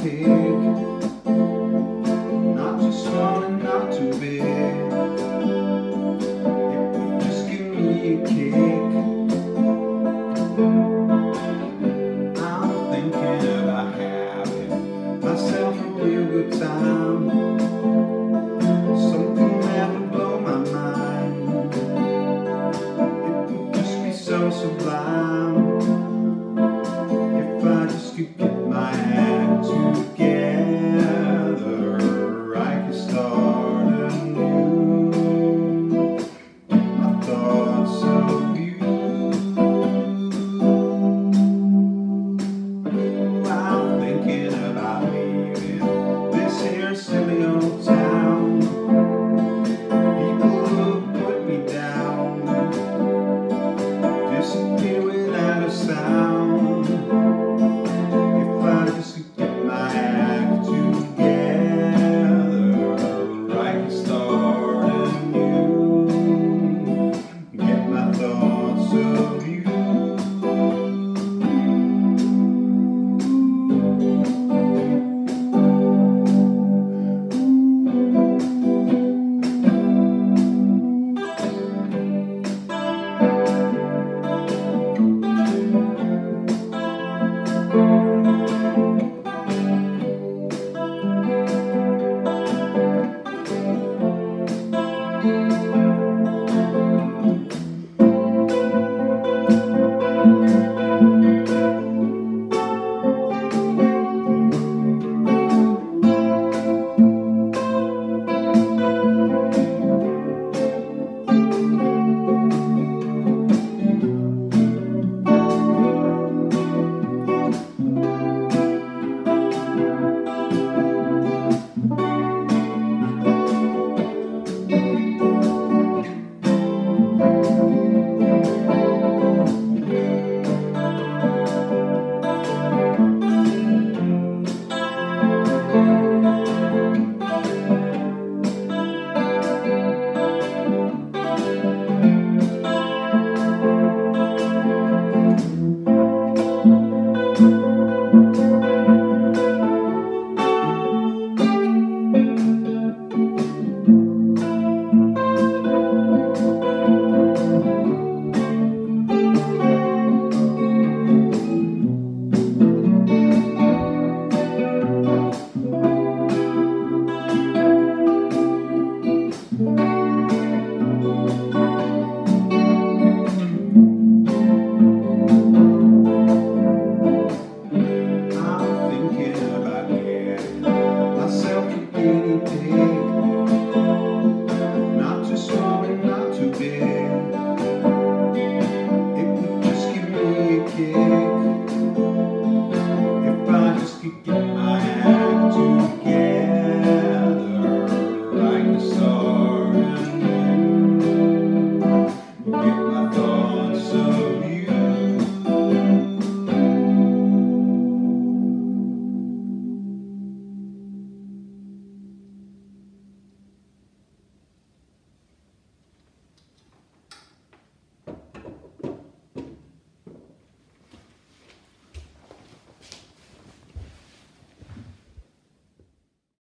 pig, not too small and not too big. It would just give me a kick. I'm thinking about having myself a real good time, something that would blow my mind. It would just be so sublime if I just could get my act together. I could start anew, my thoughts of you. I'm thinking about leaving this here silly old town. People who put me down disappear without a sound. If I just could get my act together, I can start anew, get my thoughts of you. Guinea pig, not too small and not too big. It would just give me a kick if I just could get